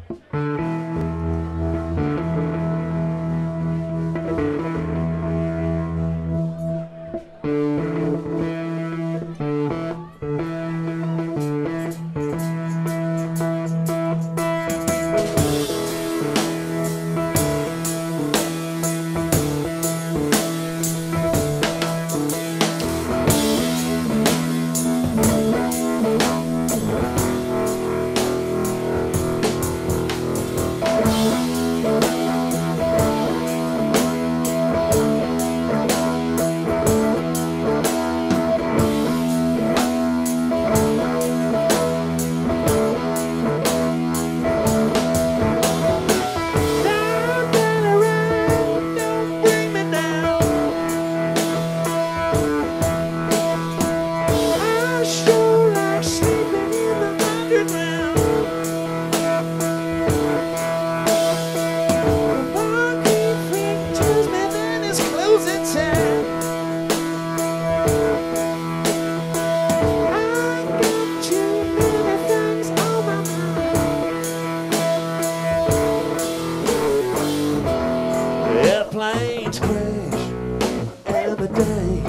Airplanes crash every day.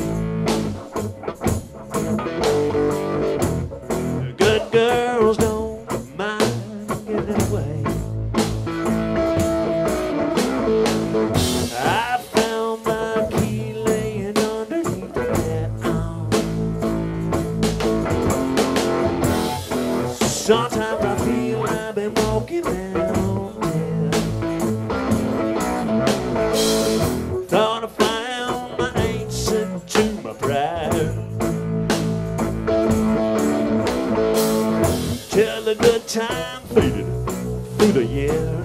Good girls don't mind getting away. I found my key laying underneath the cat. Sometimes I feel I've been walking down. Thought I found my answer to my pride. Till the good time faded through the year.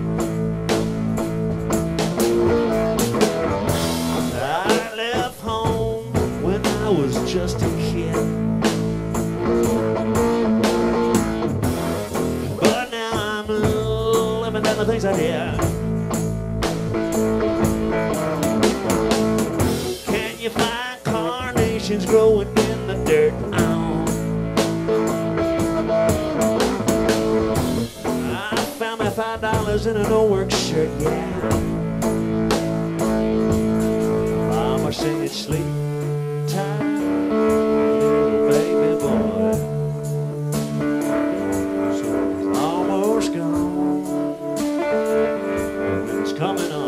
I left home when I was just a kid, but now I'm living down the things I did. You find carnations growing in the dirt. I found my $5 in an old work shirt, yeah. Mama said sleep tight, baby boy. So it's almost gone, it's coming on.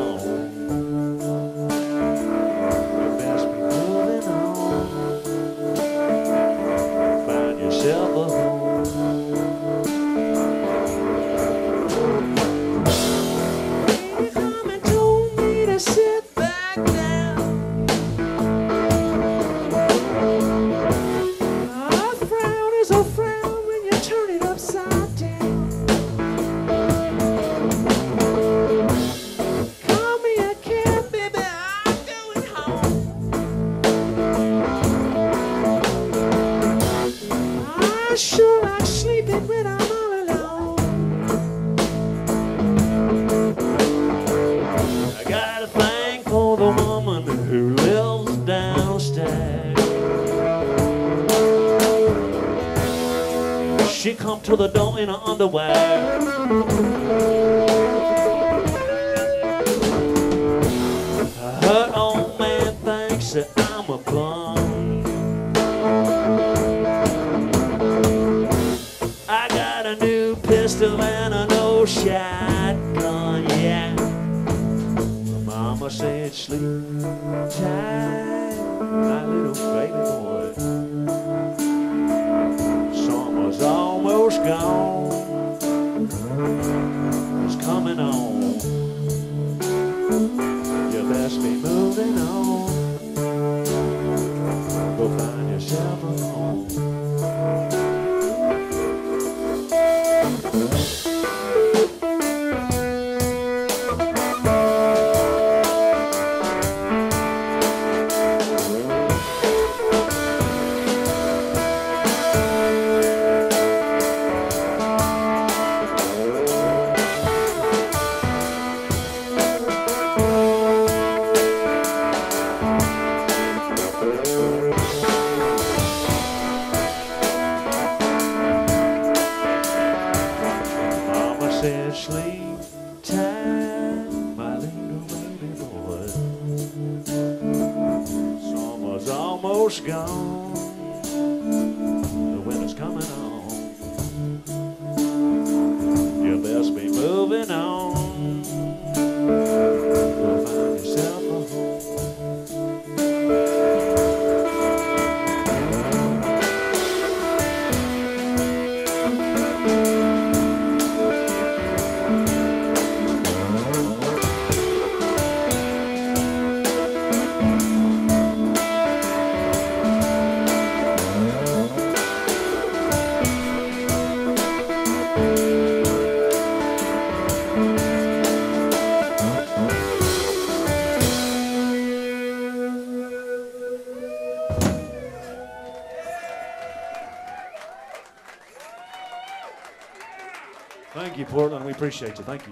I sure like sleeping when I'm all alone. I got a thing for the woman who lives downstairs. She come to the door in her underwear. Her old man thinks that I'm a bum. I got a new pistol and an old shotgun, yeah. Mama said sleep tight, my little baby boy. Summer's almost gone, it's coming on. You best be moving on, go find yourself a home. sleep tight, my little baby boy. Summer's almost gone, the winter's coming on. You best be moving on. Go find yourself a home. Thank you, Portland. We appreciate you. Thank you.